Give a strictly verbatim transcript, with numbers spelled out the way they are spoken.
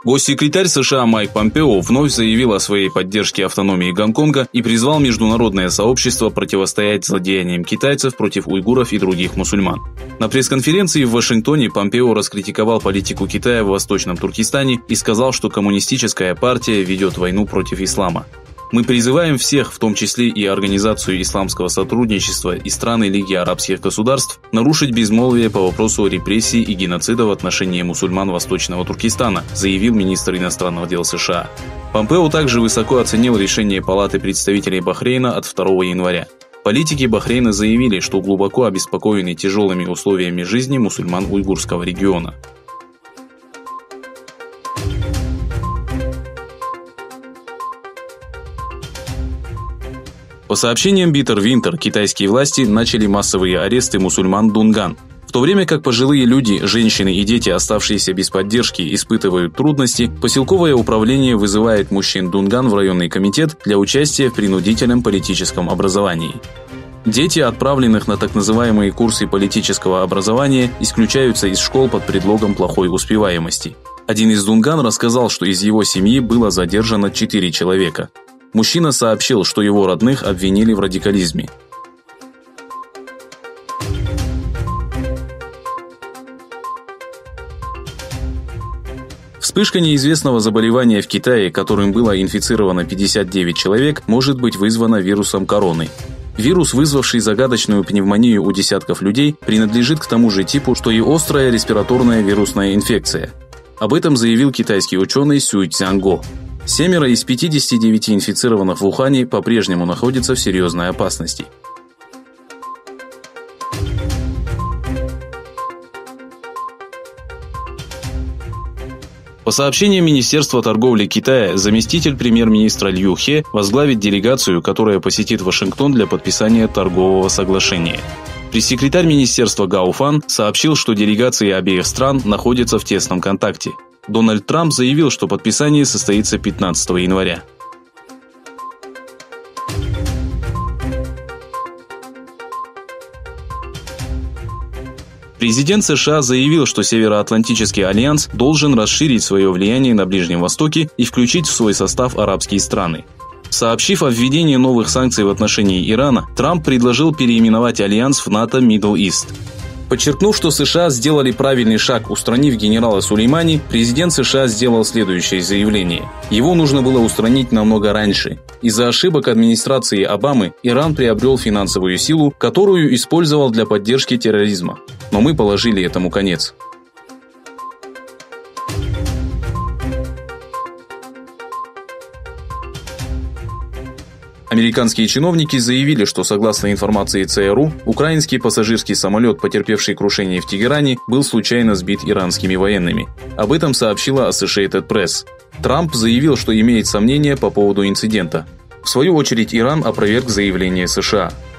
Госсекретарь США Майк Помпео вновь заявил о своей поддержке автономии Гонконга и призвал международное сообщество противостоять злодеяниям китайцев против уйгуров и других мусульман. На пресс-конференции в Вашингтоне Помпео раскритиковал политику Китая в Восточном Туркестане и сказал, что коммунистическая партия ведет войну против ислама. Мы призываем всех, в том числе и Организацию исламского сотрудничества и страны Лиги арабских государств, нарушить безмолвие по вопросу репрессий и геноцида в отношении мусульман Восточного Туркестана, заявил министр иностранных дел США. Помпео также высоко оценил решение Палаты представителей Бахрейна от второго января. Политики Бахрейна заявили, что глубоко обеспокоены тяжелыми условиями жизни мусульман уйгурского региона. По сообщениям Bitter Winter, китайские власти начали массовые аресты мусульман Дунган. В то время как пожилые люди, женщины и дети, оставшиеся без поддержки, испытывают трудности, поселковое управление вызывает мужчин Дунган в районный комитет для участия в принудительном политическом образовании. Дети, отправленных на так называемые курсы политического образования, исключаются из школ под предлогом плохой успеваемости. Один из Дунган рассказал, что из его семьи было задержано четыре человека. Мужчина сообщил, что его родных обвинили в радикализме. Вспышка неизвестного заболевания в Китае, которым было инфицировано пятьдесят девять человек, может быть вызвана вирусом короны. Вирус, вызвавший загадочную пневмонию у десятков людей, принадлежит к тому же типу, что и острая респираторная вирусная инфекция. Об этом заявил китайский ученый Сюй Цзянго. Семеро из пятидесяти девяти инфицированных в Ухане по-прежнему находятся в серьезной опасности. По сообщениям Министерства торговли Китая, заместитель премьер-министра Лью Хе возглавит делегацию, которая посетит Вашингтон для подписания торгового соглашения. Пресс-секретарь министерства Гао Фан сообщил, что делегации обеих стран находятся в тесном контакте. Дональд Трамп заявил, что подписание состоится пятнадцатого января. Президент США заявил, что Североатлантический альянс должен расширить свое влияние на Ближнем Востоке и включить в свой состав арабские страны. Сообщив о введении новых санкций в отношении Ирана, Трамп предложил переименовать альянс в НАТО Middle East. Подчеркнув, что США сделали правильный шаг, устранив генерала Сулеймани, президент США сделал следующее заявление. Его нужно было устранить намного раньше. Из-за ошибок администрации Обамы Иран приобрел финансовую силу, которую использовал для поддержки терроризма. Но мы положили этому конец. Американские чиновники заявили, что, согласно информации ЦРУ, украинский пассажирский самолет, потерпевший крушение в Тегеране, был случайно сбит иранскими военными. Об этом сообщила Associated Press. Трамп заявил, что имеет сомнения по поводу инцидента. В свою очередь, Иран опроверг заявление США.